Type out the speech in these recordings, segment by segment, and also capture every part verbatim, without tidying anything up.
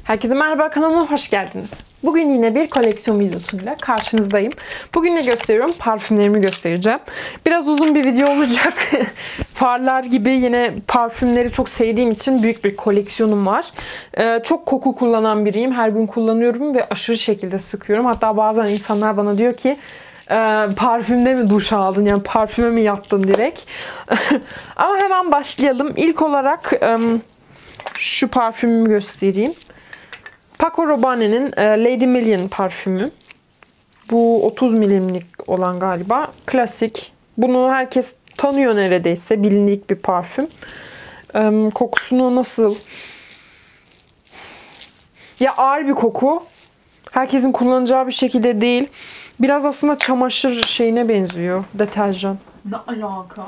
Herkese merhaba, kanalıma hoş geldiniz. Bugün yine bir koleksiyon videosuyla karşınızdayım. Bugün ne gösteriyorum? Parfümlerimi göstereceğim. Biraz uzun bir video olacak. Farlar gibi yine parfümleri çok sevdiğim için büyük bir koleksiyonum var. Ee, çok koku kullanan biriyim. Her gün kullanıyorum ve aşırı şekilde sıkıyorum. Hatta bazen insanlar bana diyor ki e, parfümde mi duş aldın? Yani parfüme mi yattın direkt? Ama hemen başlayalım. İlk olarak e, şu parfümümü göstereyim. Paco Rabanne'nin Lady Million parfümü. Bu otuz milimlik olan galiba. Klasik. Bunu herkes tanıyor neredeyse. Bilindik bir parfüm. Ee, kokusunu nasıl? Ya ağır bir koku. Herkesin kullanacağı bir şekilde değil. Biraz aslında çamaşır şeyine benziyor. Deterjan. Ne alaka?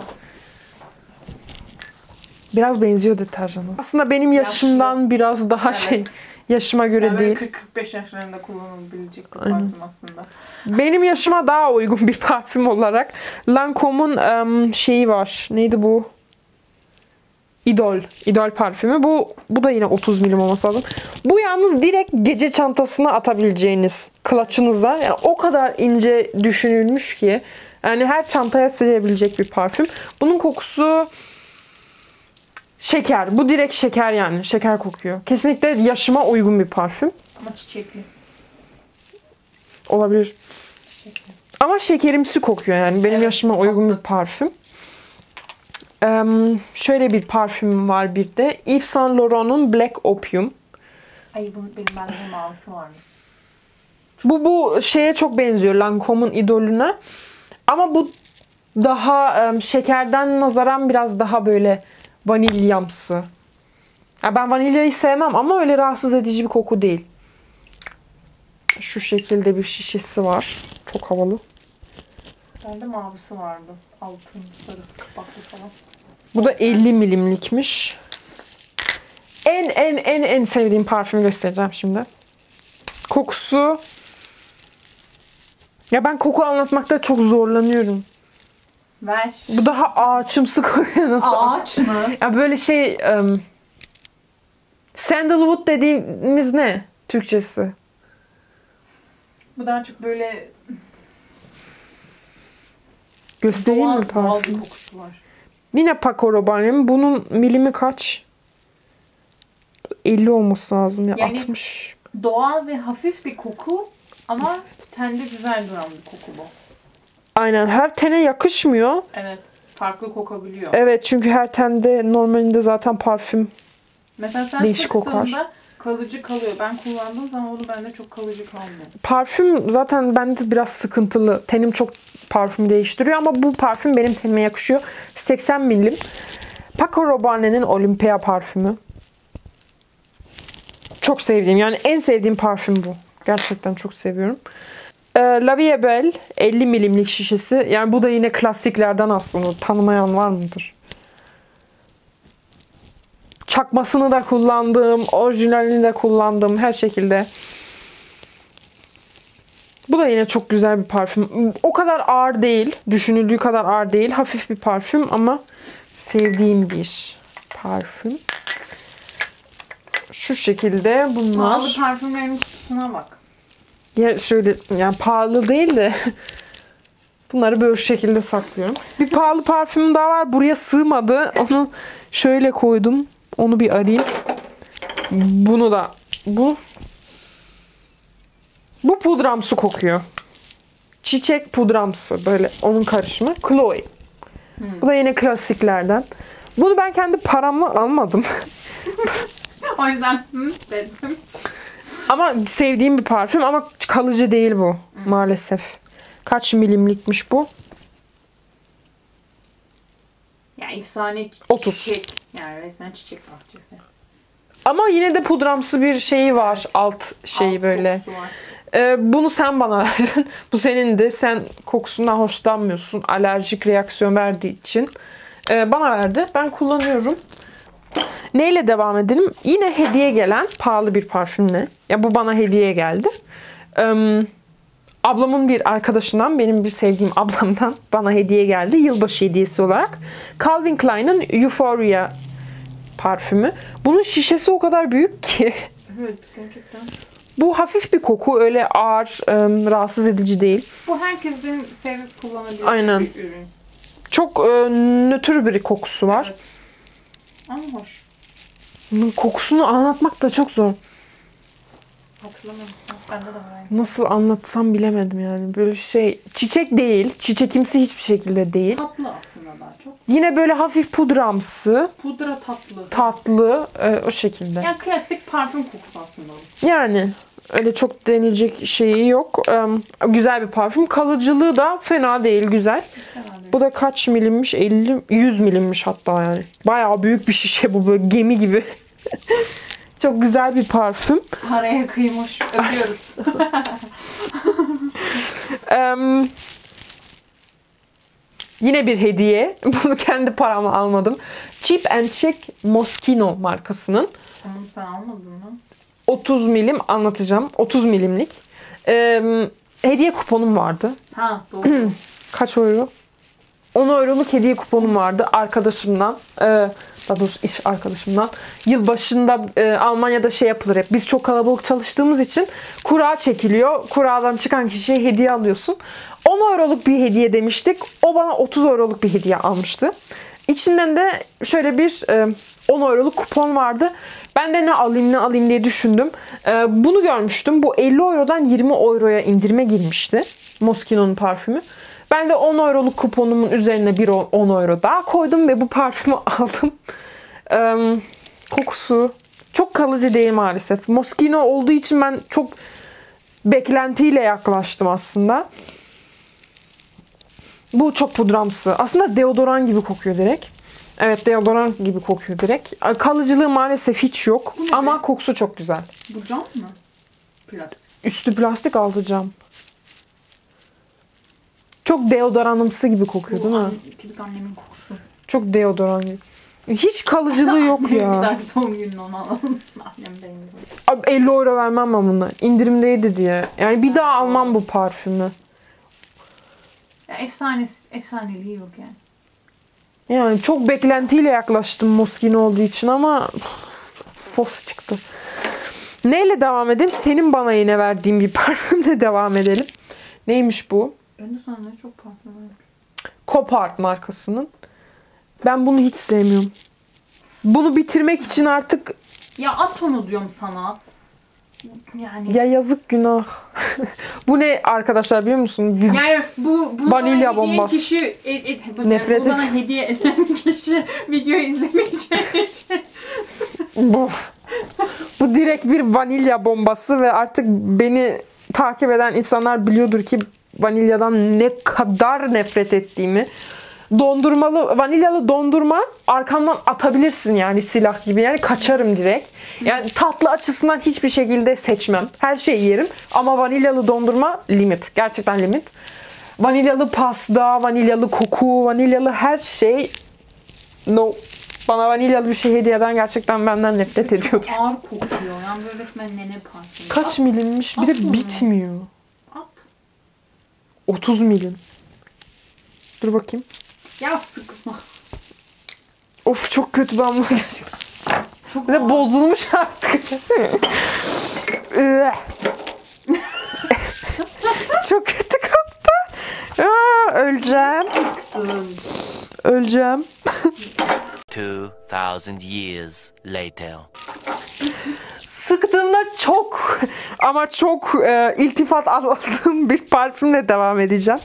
Biraz benziyor deterjana. Aslında benim yaşımdan Yaşlı. biraz daha evet. şey... Yaşıma göre yani değil. kırk kırk beş yaşlarında kullanılabilecek bir parfüm aslında. Benim yaşıma daha uygun bir parfüm olarak Lancome'un um, şeyi var. Neydi bu? Idol. Idol parfümü. Bu bu da yine otuz milim olması lazım. Bu yalnız direkt gece çantasına atabileceğiniz clutch'ınıza. Yani o kadar ince düşünülmüş ki. Yani her çantaya sığabilecek bir parfüm. Bunun kokusu şeker. Bu direkt şeker yani. Şeker kokuyor. Kesinlikle yaşıma uygun bir parfüm. Ama çiçekli. Olabilir. Çiçekli. Ama şekerimsi kokuyor yani. Benim evet, yaşıma uygun bir parfüm. Ee, şöyle bir parfümüm var bir de. Yves Saint Laurent'un Black Opium. Ay bunun benim bende mavisi var mı? Bu bu şeye çok benziyor. Lancome'un idolüne. Ama bu daha um, şekerden nazaran biraz daha böyle vanilyamsı. Ya ben vanilyayı sevmem ama öyle rahatsız edici bir koku değil. Şu şekilde bir şişesi var. Çok havalı. Bende mavisi vardı. Altın, sarısı, kapaklı falan. Bu da elli milimlikmiş. En en en en sevdiğim parfümü göstereceğim şimdi. Kokusu. Ya ben koku anlatmakta çok zorlanıyorum. Ver. Bu daha ağaçımsı kokuyor. Nasıl? Ağaç mı? Ya böyle şey um, sandalwood dediğimiz ne Türkçesi? Bu daha çok böyle göstereyim doğal, mi parfüm? Doğal bir kokusu var. Yine Paco Rabanne'nin. Bunun milimi kaç? elli olması lazım ya, yani altmış. Doğal ve hafif bir koku ama tende güzel duran bir koku bu. Aynen, her tene yakışmıyor. Evet, farklı kokabiliyor. Evet, çünkü her tende normalinde zaten parfüm mesela sen değişik sıktığında kokar. Kalıcı kalıyor. Ben kullandığım zaman onu bende çok kalıcı kalmıyor. Parfüm zaten bende biraz sıkıntılı. Tenim çok parfüm değiştiriyor ama bu parfüm benim tenime yakışıyor. seksen milim. Paco Rabanne'nin Olympia parfümü. Çok sevdiğim, yani en sevdiğim parfüm bu. Gerçekten çok seviyorum. Ee, La Vie est Belle elli milimlik şişesi. Yani bu da yine klasiklerden aslında. Tanımayan var mıdır? Çakmasını da kullandım. Orijinalini de kullandım. Her şekilde. Bu da yine çok güzel bir parfüm. O kadar ağır değil. Düşünüldüğü kadar ağır değil. Hafif bir parfüm ama sevdiğim bir parfüm. Şu şekilde bunlar. Pahalı parfümlerin kutusuna bak. Ya şöyle, yani pahalı değil de bunları böyle şekilde saklıyorum. Bir pahalı parfüm daha var. Buraya sığmadı. Onu şöyle koydum. Onu bir arayayım. Bunu da bu bu pudramsı kokuyor. Çiçek pudramsı, böyle onun karışımı. Chloe. Hmm. Bu da yine klasiklerden. Bunu ben kendi paramla almadım. O yüzden hı dedim. Ama sevdiğim bir parfüm ama kalıcı değil bu hmm. maalesef. Kaç milimlikmiş bu? Ya efsane otuz. Çiçek. Yani resmen çiçek bahçesi. Ama yine de pudramsı bir şeyi var. Alt şeyi alt böyle. Ee, bunu sen bana verdin. Bu senin de. Sen kokusundan hoşlanmıyorsun. Alerjik reaksiyon verdiği için. Ee, bana verdi. Ben kullanıyorum. Neyle devam edelim? Yine hediye gelen pahalı bir parfümle. Ya bu bana hediye geldi. Ee, ablamın bir arkadaşından, benim bir sevdiğim ablamdan bana hediye geldi. Yılbaşı hediyesi olarak. Calvin Klein'in Euphoria parfümü. Bunun şişesi o kadar büyük ki. Evet gerçekten. Bu hafif bir koku. Öyle ağır, e, rahatsız edici değil. Bu herkesin sevip kullanabileceği Aynen. bir ürün. Çok e, nötr bir kokusu var. Evet. Ama hoş. Bunun kokusunu anlatmak da çok zor. Hatırlamıyorum. Bende de var aynı. Nasıl anlatsam bilemedim yani. Böyle şey, çiçek değil. Çiçekimsi hiçbir şekilde değil. Tatlı aslında daha çok. Yine böyle hafif pudramsı, Pudra tatlı. tatlı, e, o şekilde. Yani klasik parfüm kokusu aslında o. Yani öyle çok denilecek şeyi yok. E, güzel bir parfüm. Kalıcılığı da fena değil, güzel. Herhalde. Bu da kaç milimmiş? elli, yüz milimmiş hatta yani. Bayağı büyük bir şişe bu, böyle gemi gibi. Çok güzel bir parfüm. Paraya kıymış. Öpüyoruz. Eee, yine bir hediye. Bunu kendi paramla almadım. Cheap and Check Moschino markasının. Onu sen almadın mı? otuz milim anlatacağım. otuz milimlik. Eee, hediye kuponum vardı. Ha doğru. Kaç euro? on euroluk hediye kuponum vardı arkadaşımdan. Ee, daha doğrusu iş arkadaşımdan. Yılbaşında e, Almanya'da şey yapılır hep. Biz çok kalabalık çalıştığımız için kura çekiliyor. Kuradan çıkan kişiye hediye alıyorsun. on euroluk bir hediye demiştik. O bana otuz euroluk bir hediye almıştı. İçinden de şöyle bir e, on euroluk kupon vardı. Ben de ne alayım ne alayım diye düşündüm. E, bunu görmüştüm. Bu elli eurodan yirmi euroya indirime girmişti. Moschino'nun parfümü. Ben de on euroluk kuponumun üzerine bir on euro daha koydum ve bu parfümü aldım. Ee, kokusu çok kalıcı değil maalesef. Moschino olduğu için ben çok beklentiyle yaklaştım aslında. Bu çok pudramsı. Aslında deodoran gibi kokuyor direkt. Evet, deodoran gibi kokuyor direkt. Kalıcılığı maalesef hiç yok. Ama kokusu çok güzel. Bu cam mı? Plastik. Üstü plastik, altı cam. Çok deodoranımsı gibi kokuyor değil mi? An- tipik annemin kokusu. Çok deodoran gibi. Hiç kalıcılığı yok Annemin ya. bir dahaki doğum gününü onu alalım. Annem de indirim. Abi elli euro vermem ben buna. İndirimdeydi diye. Yani bir daha almam bu parfümü. Ya efsanesi, efsaneliği yok yani. Yani çok beklentiyle yaklaştım Moschino olduğu için ama fos çıktı. Neyle devam edeyim? Senin bana yine verdiğin bir parfümle devam edelim. Neymiş bu? Ben de sana ne çok parfüm var. Copart markasının. Ben bunu hiç sevmiyorum. Bunu bitirmek için artık Ya at onu diyorum sana. Yani. ya yazık, günah. Bu ne arkadaşlar biliyor musun? Bir- Yani bu, bu Vanilya bana hediye bombası. kişi et, et, bu, Nefret bu bana et- hediye eden kişi video izlemeyeceği için. Bu. Bu direkt bir vanilya bombası ve artık beni takip eden insanlar biliyordur ki vanilyadan ne kadar nefret ettiğimi. Dondurmalı, vanilyalı dondurma arkamdan atabilirsin yani silah gibi. Yani kaçarım direkt. Yani tatlı açısından hiçbir şekilde seçmem. Her şeyi yerim ama vanilyalı dondurma limit. Gerçekten limit. Vanilyalı pasta, vanilyalı koku, vanilyalı her şey no. Bana vanilyalı bir şey hediyeden gerçekten benden nefret ediyordur. Çok ağır kokuyor. Yani böyle resmen nene parfümü. Kaç At, milimmiş? Bir at de onu. bitmiyor. at. otuz milim. Dur bakayım. Ya sıkma. Of çok kötü, ben bunu gerçekten. Çok Bir de ağır. bozulmuş artık. Üeh. Çok kötü koptu. Aa, öleceğim. Sıktın. Öleceğim. Two thousand years later. Sıktığımda çok ama çok e, iltifat aldığım bir parfümle devam edeceğim.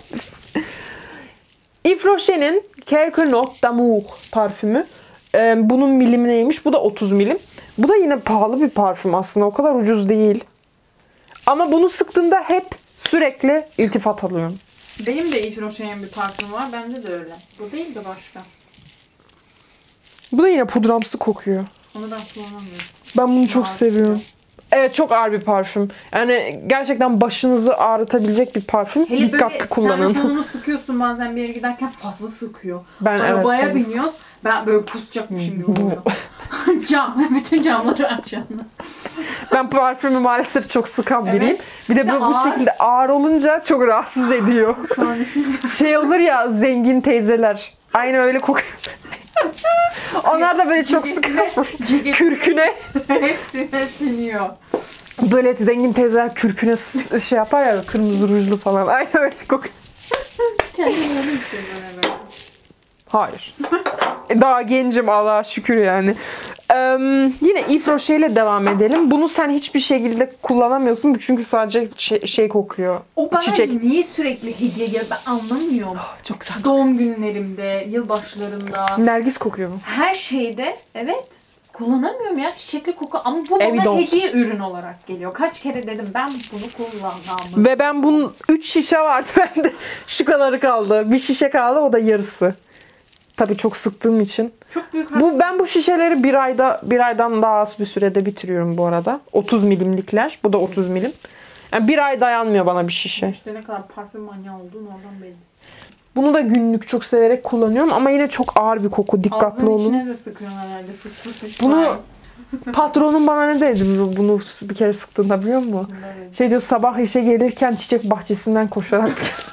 Yves Rocher'in Quelques Notes d'Amour parfümü. E, bunun milimi neymiş? Bu da otuz milim. Bu da yine pahalı bir parfüm aslında. O kadar ucuz değil. Ama bunu sıktığımda hep sürekli iltifat alıyorum. Benim de Yves Rocher'in bir parfümü var. Bende de öyle. Bu değil de başka. Bu da yine pudramsı kokuyor. Onu ben kullanamıyorum. Ben bunu çok Ağır seviyorum. Evet, çok ağır bir parfüm. Yani gerçekten başınızı ağrıtabilecek bir parfüm. Hele Dikkatli böyle kullanın. sen sonunu sıkıyorsun bazen bir yere giderken fazla sıkıyor. Ben Arabaya evet, fazla biniyoruz. Ben böyle kusacakmışım gibi oluyor. Cam. Bütün camları aç yanına. Ben parfümü maalesef çok sıkan biriyim. Evet. Bir de Bir de bu, bu ağır. şekilde ağır olunca çok rahatsız ediyor. Şu an Şey olur ya, zengin teyzeler. Aynı öyle kokuyor. Onlar da böyle çok sıkar. Kürküne. Hepsine siniyor. Böyle zengin teyzeler kürküne s- şey yapar ya, kırmızı rujlu falan. Aynen öyle kokuyor. Kendimi öyle hissediyorum evet. Hayır. Daha gencim Allah'a şükür yani. Ee, yine Yves Rocher ile devam edelim. Bunu sen hiçbir şekilde kullanamıyorsun. Bu çünkü sadece şey, şey kokuyor. O bana Çiçek. niye sürekli hediye geliyor ben anlamıyorum. Çok güzel. Doğum günlerimde, yılbaşlarında, Nergis kokuyor bu. her şeyde evet kullanamıyorum ya çiçekli koku ama bu bana Evidence. hediye ürün olarak geliyor. Kaç kere dedim ben bunu kullanmam. Ve ben bunun üç şişe vardı bende. Şu kadarı kaldı. Bir şişe kaldı, o da yarısı. Tabii çok sıktığım için. Çok büyük Bu ben bu şişeleri bir ayda bir aydan daha az bir sürede bitiriyorum bu arada. otuz milimlikler. Bu da otuz milim. Yani bir ay dayanmıyor bana bir şişe. İşte ne kadar parfüm manyağı olduğunu oradan belli. Bunu da günlük çok severek kullanıyorum ama yine çok ağır bir koku. Dikkatli Ağzının olun. içine de sıkıyorsun herhalde fıs fıs fıs. Bunu patronum bana ne dedi bunu bir kere sıktığında biliyor musun? Şey diyor, sabah işe gelirken çiçek bahçesinden koşarak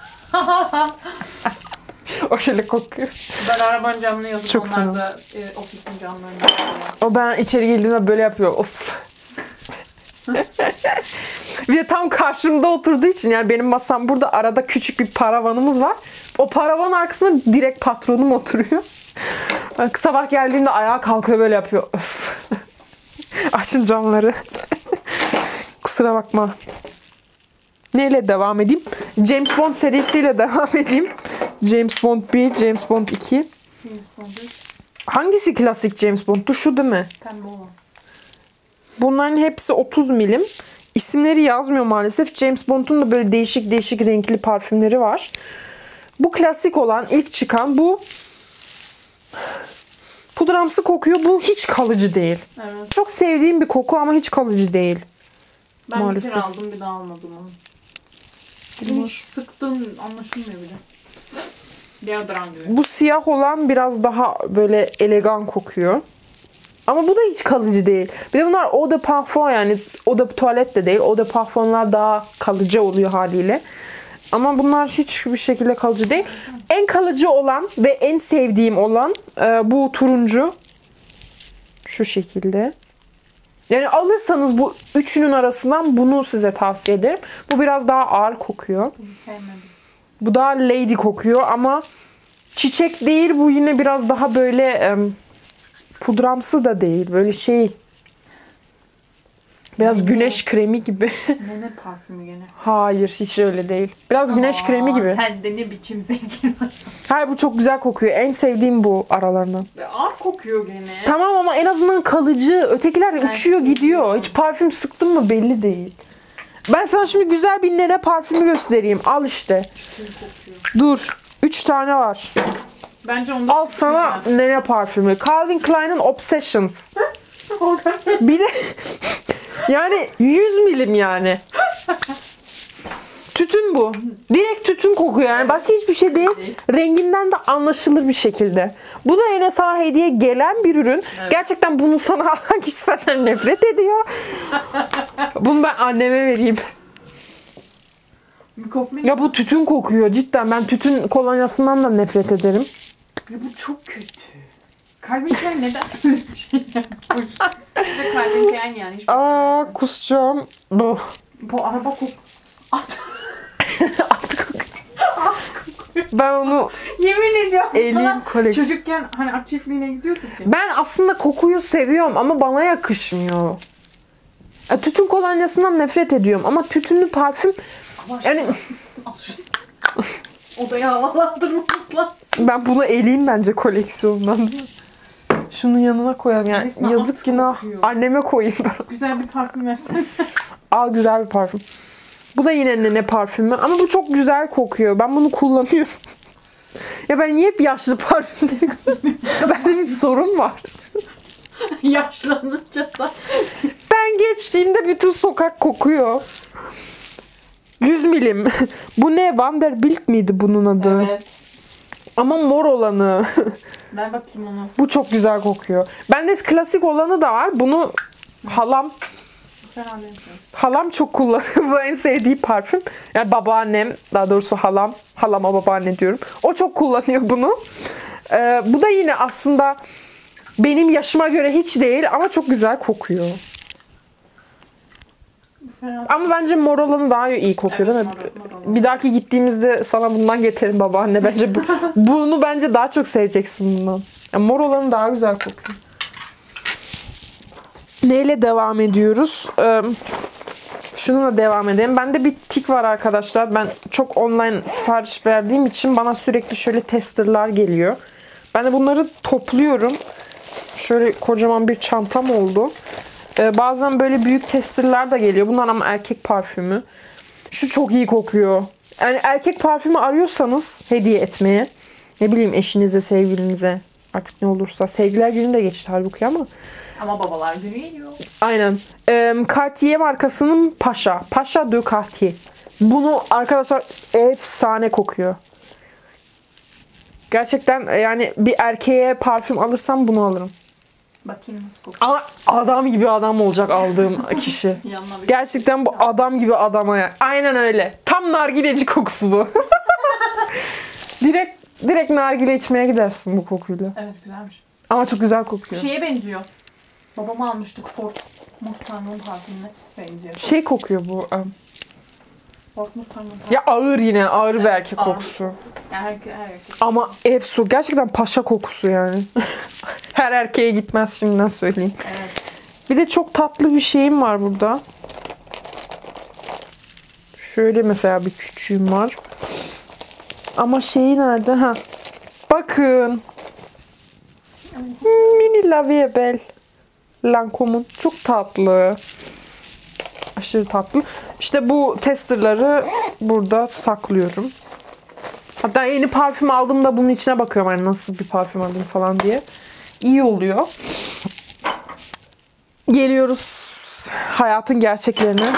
o şöyle kokuyor. Ben arabanın camını yazıp Çok onlar da e, ofisin camlarını yazıyor. O ben içeri girdiğimde böyle yapıyor. Of. Bir de tam karşımda oturduğu için, yani benim masam burada, arada küçük bir paravanımız var. O paravan arkasında direkt patronum oturuyor. Bak, sabah geldiğimde ayağa kalkıyor böyle yapıyor. Of. Açın camları. Kusura bakma. Neyle devam edeyim? James Bond serisiyle devam edeyim. James Bond bir, James Bond iki. Hangisi klasik James Bond'tu? Şu değil mi? Pembe olan. Bunların hepsi otuz milim. İsimleri yazmıyor maalesef. James Bond'un da böyle değişik değişik renkli parfümleri var. Bu klasik olan, ilk çıkan bu pudramsı kokuyor. Bu hiç kalıcı değil. Evet. Çok sevdiğim bir koku ama hiç kalıcı değil. Ben Maalesef. bir kere aldım bir daha almadım onu. Bunu sıktığın anlaşılmıyor bile. Deodorant gibi. Bu siyah olan biraz daha böyle elegan kokuyor. Ama bu da hiç kalıcı değil. Bir de bunlar eau de parfum, yani eau de tuvalet de değil. Eau de parfumlar daha kalıcı oluyor haliyle. Ama bunlar hiçbir şekilde kalıcı değil. En kalıcı olan ve en sevdiğim olan e, bu turuncu. Şu şekilde. Yani alırsanız bu üçünün arasından bunu size tavsiye ederim. Bu biraz daha ağır kokuyor. Sevmedim. Bu daha lady kokuyor ama çiçek değil. Bu yine biraz daha böyle e, pudramsı da değil. Böyle şey, biraz güneş kremi gibi. Nene parfümü gene. Hayır, hiç öyle değil. Biraz güneş Aa, kremi gibi. Sende ne biçim zevkin var. Hayır, bu çok güzel kokuyor. En sevdiğim bu aralarından. Ve ağır kokuyor gene. Tamam ama en azından kalıcı. Ötekiler Ben uçuyor gidiyor. seviyorum. Hiç parfüm sıktın mı belli değil. Ben sana şimdi güzel bir nene parfümü göstereyim. Al işte. Kim kokuyor? Dur. Üç tane var. Bence onda Al sana nene parfümü. Calvin Klein'in Obsessions. Bir de yani yüz milim yani. Tütün bu. Direkt tütün kokuyor yani. Başka hiçbir şey değil. Renginden de anlaşılır bir şekilde. Bu da yine sana hediye gelen bir ürün. Evet. Gerçekten bunu sana alan kişi senden nefret ediyor. Bunu ben anneme vereyim. Bir koklayayım. Ya bu tütün kokuyor cidden. Ben tütün kolonyasından da nefret ederim. Ya bu çok kötü. Calvin Klein neden böyle bir şey yapmış? Ve Calvin Klein yani. Hiç Aa kusacağım. Bu. Bu araba kok... At. At kokuyor. At kokuyor. Ben onu Yemin ediyorum elim sana. koleksiyon. Çocukken hani at çiftliğine gidiyorduk ya. Ben aslında kokuyu seviyorum ama bana yakışmıyor. Ya, tütün kolonyasından nefret ediyorum ama tütünlü parfüm Allah aşkına. yani Al şunu. Odayı havalandırmamız lazım. ben bunu eleyeyim bence koleksiyondan. Şunun yanına koyalım yani. Resmen Yazık at günah. kokuyor. Anneme koyayım ben. Güzel bir parfüm versene. Al güzel bir parfüm. Bu da yine nene parfümü ama bu çok güzel kokuyor. Ben bunu kullanıyorum. Ya ben niye hep yaşlı parfümleri kullanıyorum? Bende bir sorun var. Yaşlanınca da. Ben geçtiğimde bütün sokak kokuyor. yüz milim. Bu ne? Vanderbilt miydi bunun adı? Evet. Ama mor olanı. Ver bakayım onu. Bu çok güzel kokuyor. Bende klasik olanı da var. Bunu halam Fena değil. halam çok kullanıyor. Bu en sevdiği parfüm. Yani babaannem, daha doğrusu halam. Halama babaanne diyorum. O çok kullanıyor bunu. Ee, bu da yine aslında benim yaşıma göre hiç değil ama çok güzel kokuyor. Fena. Ama bence mor olanı daha iyi kokuyor, Evet, değil mi? mor- mor olanı. Bir dahaki gittiğimizde sana bundan getirin babaanne. Bence bu, bunu bence daha çok seveceksin bundan. Yani mor olanı daha güzel kokuyor. Neyle devam ediyoruz? Ee, şununla devam edelim. Bende bir tik var arkadaşlar. Ben çok online sipariş verdiğim için bana sürekli şöyle testerlar geliyor. Ben de bunları topluyorum. Şöyle kocaman bir çantam oldu. Ee, bazen böyle büyük testerlar da geliyor. Bunlar ama erkek parfümü. Şu çok iyi kokuyor. Yani erkek parfümü arıyorsanız hediye etmeye, ne bileyim eşinize, sevgilinize, artık ne olursa. Sevgililer günü de geçti halbuki ama. Ama babalar günü geliyor. Aynen. Ee, Cartier markasının Paşa. Paşa de Cartier. Bunu arkadaşlar efsane kokuyor. Gerçekten yani bir erkeğe parfüm alırsam bunu alırım. Bakayım nasıl kokuyor. Ama adam gibi adam olacak aldığım kişi. Yanına bir Gerçekten bu adam gibi adama ya. Aynen öyle. Tam nargileci kokusu bu. direkt direkt nargile içmeye gidersin bu kokuyla. Evet, güzelmiş. Ama çok güzel kokuyor. Şeye benziyor. Babam almıştık Ford Mustang'ın parfümüne benziyor. Şey kokuyor bu. um, Ford Mustang'ın parfümü. Ya ağır yine. Ağır bir Evet, erkek ağır. kokusu. Yani her, her erkek. Ama efsu. Gerçekten paşa kokusu yani. Her erkeğe gitmez şimdiden söyleyeyim. Evet. Bir de çok tatlı bir şeyim var burada. Şöyle mesela bir küçüğüm var. Ama şeyi nerede? Ha. Bakın. Mini La Vie Belle. Lancome'un. Çok tatlı. Aşırı tatlı. İşte bu testerları burada saklıyorum. Hatta yeni parfüm aldığımda bunun içine bakıyorum. Hani nasıl bir parfüm alayım falan diye. İyi oluyor. Geliyoruz hayatın gerçeklerine.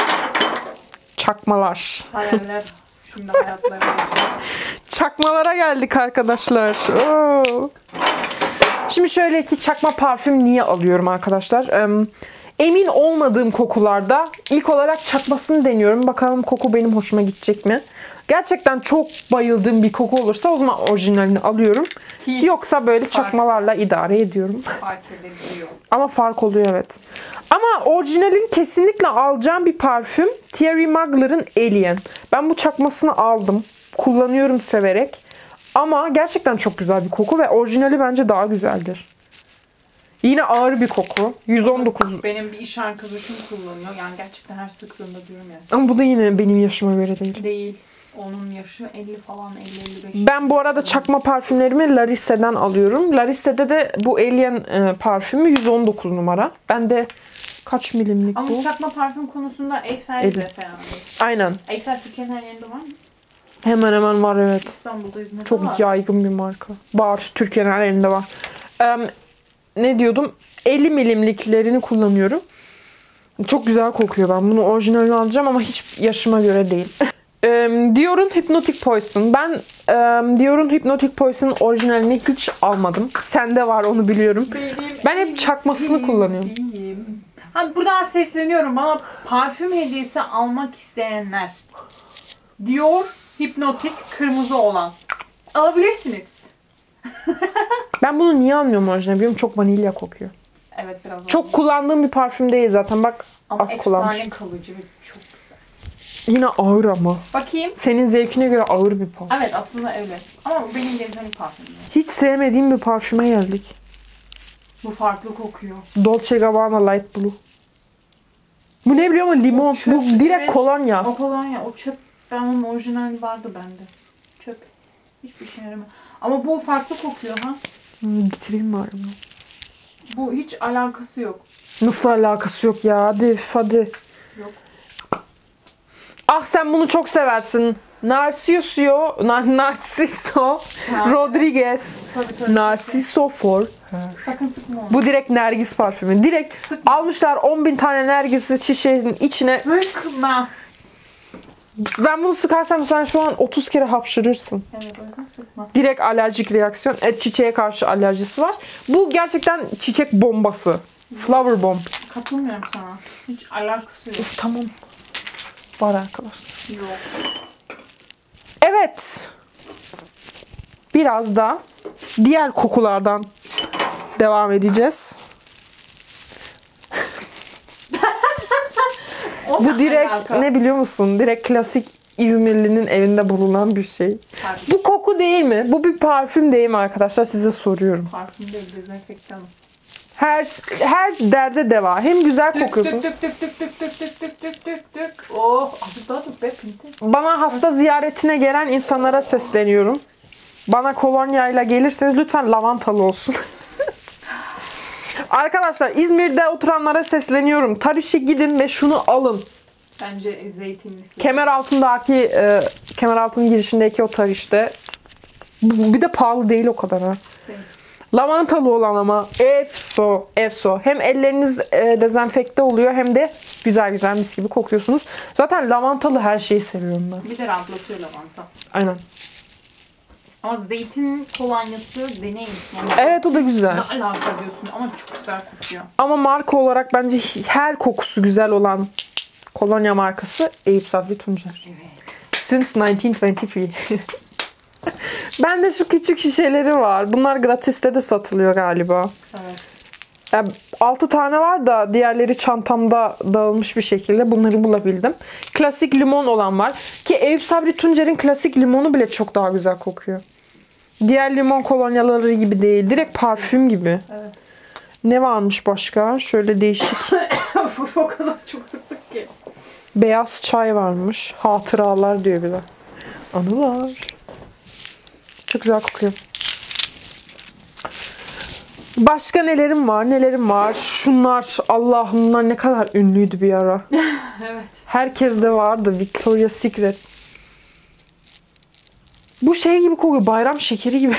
Çakmalar. Hayaller. Şimdi hayatları yaşıyoruz. Çakmalara geldik arkadaşlar. Oo. Şimdi şöyle ki çakma parfüm niye alıyorum arkadaşlar? Ee, emin olmadığım kokularda ilk olarak çakmasını deniyorum. Bakalım koku benim hoşuma gidecek mi? Gerçekten çok bayıldığım bir koku olursa o zaman orijinalini alıyorum. Ki Yoksa böyle çakmalarla idare ediyorum. fark edebiliyor. Ama fark oluyor evet. Ama orijinalin kesinlikle alacağım bir parfüm Thierry Mugler'ın Alien. Ben bu çakmasını aldım. Kullanıyorum severek. Ama gerçekten çok güzel bir koku ve orijinali bence daha güzeldir. Yine ağır bir koku. yüz on dokuz. Benim bir iş arkadaşım kullanıyor. Yani gerçekten her sıktığında diyorum ya. Ama bu da yine benim yaşıma göre değil. Değil. Onun yaşı elli falan, elli elli beş. Ben bu arada çakma parfümlerimi Larisse'den alıyorum. Larisse'de de bu Alien e, parfümü yüz on dokuz numara. Ben de kaç milimlik Ama bu? çakma parfüm konusunda Eiffel elli. de fena değil. Aynen. Eiffel Türkiye'nin her yerinde var mı? Hemen hemen var evet. İstanbul'da, İzmir'de Çok var. yaygın bir marka. Var. Türkiye'nin her yerinde var. Ee, ne diyordum? elli milimliklerini kullanıyorum. Çok güzel kokuyor. Ben bunu orijinalini alacağım ama hiç yaşıma göre değil. ee, Dior'un Hypnotic Poison. Ben e, Dior'un Hypnotic Poison'ın orijinalini hiç almadım. Sende var onu biliyorum. Benim Ben hep en çakmasını kullanıyorum. sevdiğim. Ha, buradan sesleniyorum. Bana parfüm hediyesi almak isteyenler. Dior Hypnotic kırmızı olan. Alabilirsiniz. Ben bunu niye almıyorum orijinal biliyor musun? Çok vanilya kokuyor. Evet, biraz Çok kullandığım bir parfüm değil zaten. Bak ama az efsane kullanmışım. kalıcı ve çok güzel. Yine ağır ama. Bakayım. Senin zevkine göre ağır bir parfüm. Evet, aslında öyle. Ama bu benim zevklerim parfüm. Hiç sevmediğim bir parfüme geldik. Bu farklı kokuyor. Dolce Gabbana Light Blue. Bu ne biliyor musun? Limon. çöp, Bu direkt evet. kolonya. O kolonya, o çöp. Ben onun orijinali vardı bende. Çöp. Hiçbir şey yaramıyor. Ama bu farklı kokuyor ha. Hmm, getireyim bari bunu. Bu hiç alakası yok. Nasıl alakası yok ya? Hadi üf, hadi. Yok. Ah sen bunu çok seversin. Narciso, Nar Narciso Ha. Rodriguez. Tabii, tabii. Narciso for. Sakın sıkma onu. Bu direkt Nergis parfümü. Direkt Sıkma. almışlar on bin tane Nergis'i şişenin içine. Sıkma. Ben bunu sıkarsam sen şu an otuz kere hapşırırsın. Evet, o yüzden sıkma. Direkt alerjik reaksiyon. E, çiçeğe karşı alerjisi var. Bu gerçekten çiçek bombası. Flower bomb. Katılmıyorum sana. Hiç alakası yok. Of, tamam. Var arkadaşlar. Yok. Evet. Biraz da diğer kokulardan devam edeceğiz. Bu direkt alaka. ne biliyor musun? Direkt klasik İzmirli'nin evinde bulunan bir şey. Parfüm. Bu koku değil mi? Bu bir parfüm değil mi arkadaşlar? Size soruyorum. Parfüm değil, dezenfektan. Her her derde deva. Hem güzel Tık kokuyorsun. tık tık tık tık tık tık tık tık tık tık. Oh, azıcık daha tık be pinti. Bana hasta ziyaretine gelen insanlara sesleniyorum. Bana kolonyayla gelirseniz lütfen lavantalı olsun. Arkadaşlar İzmir'de oturanlara sesleniyorum. Tariş'e gidin ve şunu alın. Bence zeytinlisi. Kemer altındaki e, kemer altının girişindeki o Tariş'te. Bu- Bir de pahalı değil o kadar ha. Değil. Lavantalı olan ama efso, efso. Hem elleriniz e, dezenfekte oluyor hem de güzel güzel mis gibi kokuyorsunuz. Zaten lavantalı her şeyi seviyorum ben. Bir de rahatlatıyor lavanta. Aynen. Ama zeytin kolonyası deneyin. Yani Evet o da güzel. ne alaka diyorsun ama çok güzel kokuyor. Ama marka olarak bence her kokusu güzel olan kolonya markası Eyüp Sabri Tuncer. Evet. Since nineteen twenty-three. Bende şu küçük şişeleri var. Bunlar gratiste de satılıyor galiba. Evet. Yani altı tane var da diğerleri çantamda dağılmış bir şekilde bunları bulabildim. Klasik limon olan var. Ki Eyüp Sabri Tuncer'in klasik limonu bile çok daha güzel kokuyor. Diğer limon kolonyaları gibi değil. Direkt parfüm gibi. Evet. Ne varmış başka? Şöyle değişik. O kadar çok sıktık ki. Beyaz çay varmış. Hatıralar diyor bir de. Anılar. Çok güzel kokuyor. Başka nelerim var? Nelerim var? Şunlar. Allah'ım bunlar ne kadar ünlüydü bir ara. Evet. Herkes de vardı. Victoria's Secret. Bu şey gibi kokuyor. Bayram şekeri gibi.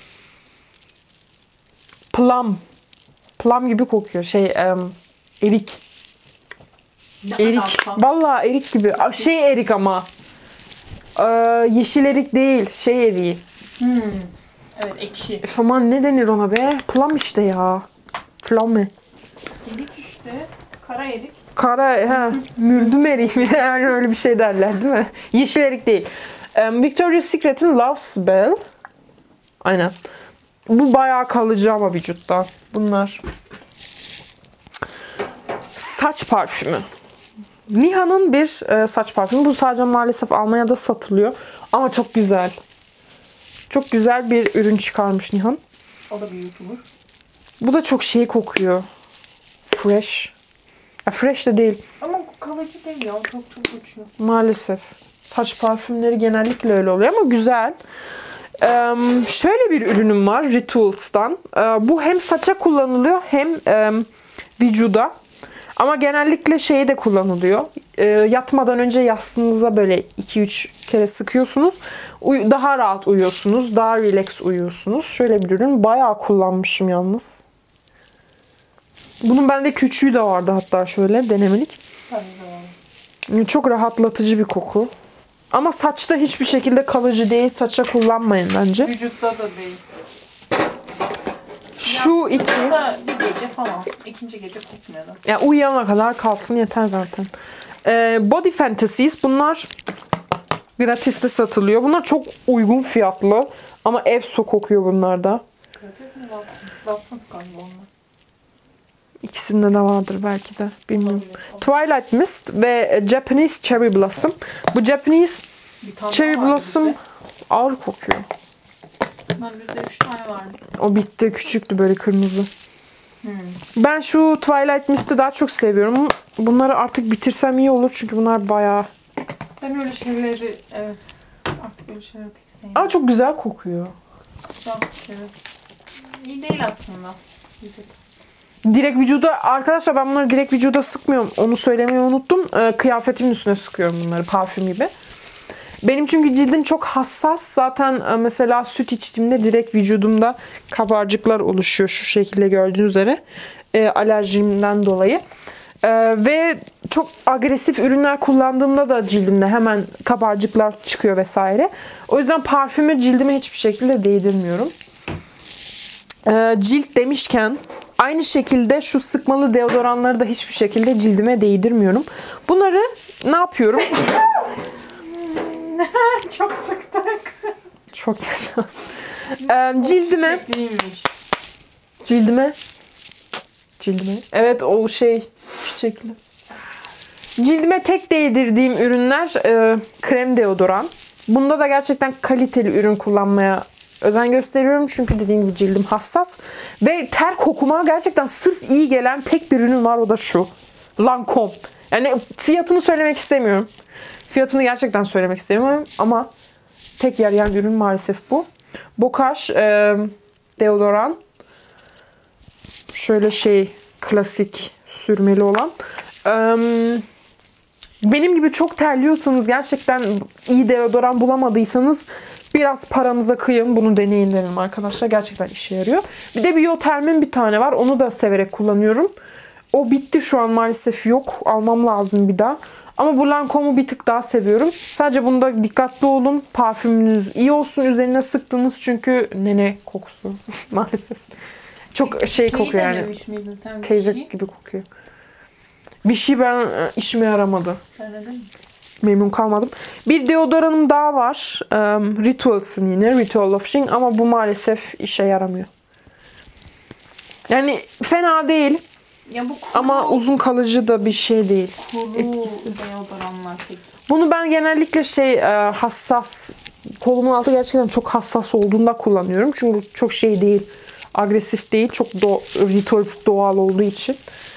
Plum. Plum gibi kokuyor. Şey, em, erik. Ne Erik. alaka? Vallahi erik gibi. A, Şey erik ama. Ee, yeşil erik değil. Şey eriği. Hmm. Evet, ekşi. Üf, aman ne denir ona be? Plum işte ya. Plum mi? Erik işte. Kara erik. Kara, ha, mürdüm erik mi? Yani öyle bir şey derler değil mi? Yeşil erik değil. Um, Victoria's Secret'in Love Spell. Aynen. Bu bayağı kalıcı ama vücutta. Bunlar. Saç parfümü. Niha'nın bir e, saç parfümü. Bu sadece maalesef Almanya'da satılıyor. Ama çok güzel. Çok güzel bir ürün çıkarmış Nihan. O da bir YouTuber. Bu da çok şey kokuyor. Fresh. Ya fresh de değil. Ama kalıcı değil ya. Çok çok uçuyor. Maalesef. Saç parfümleri genellikle öyle oluyor ama güzel. Ee, şöyle bir ürünüm var Rituals'tan. Ee, bu hem saça kullanılıyor hem e, vücuda. Ama genellikle şeyi de kullanılıyor. Ee, yatmadan önce yastığınıza böyle iki üç kere sıkıyorsunuz. Uy- daha rahat uyuyorsunuz. Daha relax uyuyorsunuz. Şöyle bir ürün. Bayağı kullanmışım yalnız. Bunun bende küçüğü de vardı hatta şöyle denemelik. Tabii de var. Çok rahatlatıcı bir koku. Ama saçta hiçbir şekilde kalıcı değil. Saça kullanmayın bence. Vücutta da değil. Şu iki. Da bir gece falan. İkinci gece kokmuyor da. Ya uyuyana kadar kalsın yeter zaten. Ee, Body Fantasies. Bunlar gratiste satılıyor. Bunlar çok uygun fiyatlı. Ama efso kokuyor bunlar da. Gratis mi baktın? Baktın galiba onlar. İkisinde de vardır belki de. Bilmiyorum. Olabilir. Twilight Mist ve Japanese Cherry Blossom. Bu Japanese Bir tane Cherry daha vardı Blossom bizde. ağır kokuyor. Ben bizde üç tane vardı. O bitti. Küçüktü böyle kırmızı. Hmm. Ben şu Twilight Mist'i daha çok seviyorum. Bunları artık bitirsem iyi olur. Çünkü bunlar bayağı... Ben öyle şeyleri, evet. Artık öyle şeyleri pek sevmiyorum. Ama çok güzel kokuyor. Güzel, evet. İyi değil aslında. Vücut. Direkt vücuda... Arkadaşlar ben bunları direkt vücuda sıkmıyorum. Onu söylemeyi unuttum. Ee, kıyafetimin üstüne sıkıyorum bunları. Parfüm gibi. Benim çünkü cildim çok hassas. Zaten e, mesela süt içtiğimde direkt vücudumda kabarcıklar oluşuyor. Şu şekilde gördüğünüz üzere. E, alerjimden dolayı. E, ve çok agresif ürünler kullandığımda da cildimde hemen kabarcıklar çıkıyor vesaire. O yüzden parfümü cildime hiçbir şekilde değdirmiyorum. E, cilt demişken aynı şekilde şu sıkmalı deodoranları da hiçbir şekilde cildime değdirmiyorum. Bunları ne yapıyorum? Çok sıktık. Çok yaşa. Ee, cildime Çiçekliymiş. Cildime. Cildime. Evet, o şey çiçekli. Cildime tek değdirdiğim ürünler e, krem deodoran. Bunda da gerçekten kaliteli ürün kullanmaya özen gösteriyorum. Çünkü dediğim gibi cildim hassas. Ve ter kokuma gerçekten sırf iyi gelen tek bir ürün var. O da şu. Lancome. Yani fiyatını söylemek istemiyorum. Fiyatını gerçekten söylemek istemiyorum. Ama tek yarayan ürün maalesef bu. Bokaj e, deodoran. Şöyle şey klasik sürmeli olan. Ee, benim gibi çok terliyorsanız, gerçekten iyi deodoran bulamadıysanız biraz paranıza kıyın. Bunu deneyin derim arkadaşlar. Gerçekten işe yarıyor. Bir de Bioterm'in bir tane var. Onu da severek kullanıyorum. O bitti şu an, maalesef yok. Almam lazım bir daha. Ama bu Lancome'u bir tık daha seviyorum. Sadece bunda dikkatli olun. Parfümünüz iyi olsun. Üzerine sıktığınız çünkü nene kokusu maalesef. Çok şey Şeyi kokuyor yani. denemiş miydin sen? Teyze Vichy? gibi kokuyor. Vichy ben e, işime yaramadı. Denedin mi? Memnun kalmadım. Bir deodoranım daha var. Um, Rituals'ın yine. Ritual of Shing, ama bu maalesef işe yaramıyor. Yani fena değil. Ya bu kuru, Ama uzun kalıcı da bir şey değil. kuru etkisi. deodoranlar peki. Bunu ben genellikle şey e, hassas, kolumun altı gerçekten çok hassas olduğunda kullanıyorum. Çünkü çok şey değil. Agresif değil. Çok do Rituals doğal olduğu için.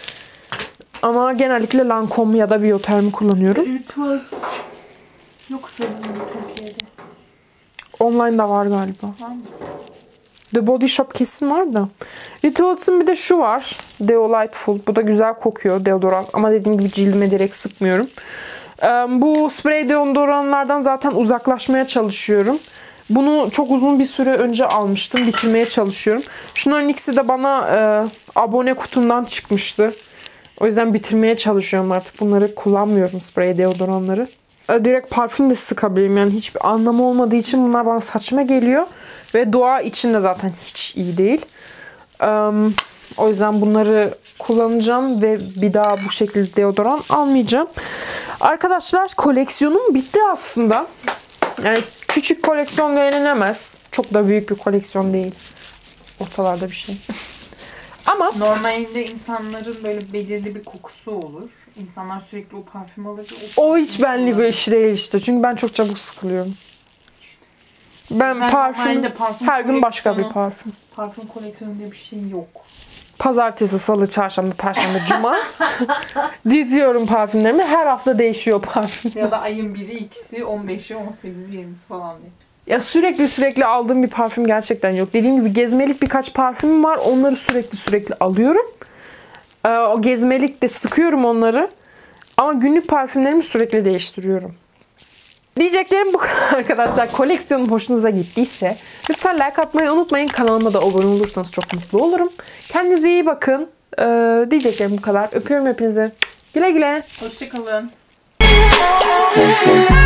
Ama genellikle Lancome ya da Bioterm'i kullanıyorum. Rituals yok sanırım Türkiye'de. Online'da var galiba. Var mı? The Body Shop kesin var da. Rituals'ın bir de şu var. Deolightful. Bu da güzel kokuyor deodorant. Ama dediğim gibi cildime direkt sıkmıyorum. Ee, bu sprey deodoranlardan zaten uzaklaşmaya çalışıyorum. Bunu çok uzun bir süre önce almıştım. Bitirmeye çalışıyorum. Şunların ikisi de bana e, abone kutumdan çıkmıştı. O yüzden bitirmeye çalışıyorum artık. Bunları kullanmıyorum, sprey deodoranları. E, direkt parfüm de sıkabilirim. Yani hiçbir anlamı olmadığı için bunlar bana saçma geliyor. Ve doğa için de zaten hiç iyi değil. Um, o yüzden bunları kullanacağım ve bir daha bu şekilde deodoran almayacağım. Arkadaşlar, koleksiyonum bitti aslında. Yani küçük koleksiyon beğenilemez. Çok da büyük bir koleksiyon değil. Ortalarda bir şey. Ama Normalde insanların böyle belirli bir kokusu olur. İnsanlar sürekli o parfüm alır. O, o hiç benlik bir iş değil işte. Çünkü ben çok çabuk sıkılıyorum. Ben, Ben parfüm, normalde parfüm her gün başka bir koleksiyonu- parfüm. Parfüm koleksiyonu diye bir şey yok. Pazartesi, salı, çarşamba, perşembe, cuma diziyorum parfümlerimi. Her hafta değişiyor parfüm. Ya da ayın biri, ikisi, on beşi, on sekizi, yirmisi falan diye. Ya sürekli sürekli aldığım bir parfüm gerçekten yok. Dediğim gibi gezmelik birkaç parfümüm var. Onları sürekli sürekli alıyorum. Ee, o gezmelik de sıkıyorum onları. Ama günlük parfümlerimi sürekli değiştiriyorum. Diyeceklerim bu kadar arkadaşlar. Koleksiyonum hoşunuza gittiyse lütfen like atmayı unutmayın. Kanalıma da abone olursanız çok mutlu olurum. Kendinize iyi bakın. Ee, diyeceklerim bu kadar. Öpüyorum hepinizi. Güle güle. Hoşçakalın.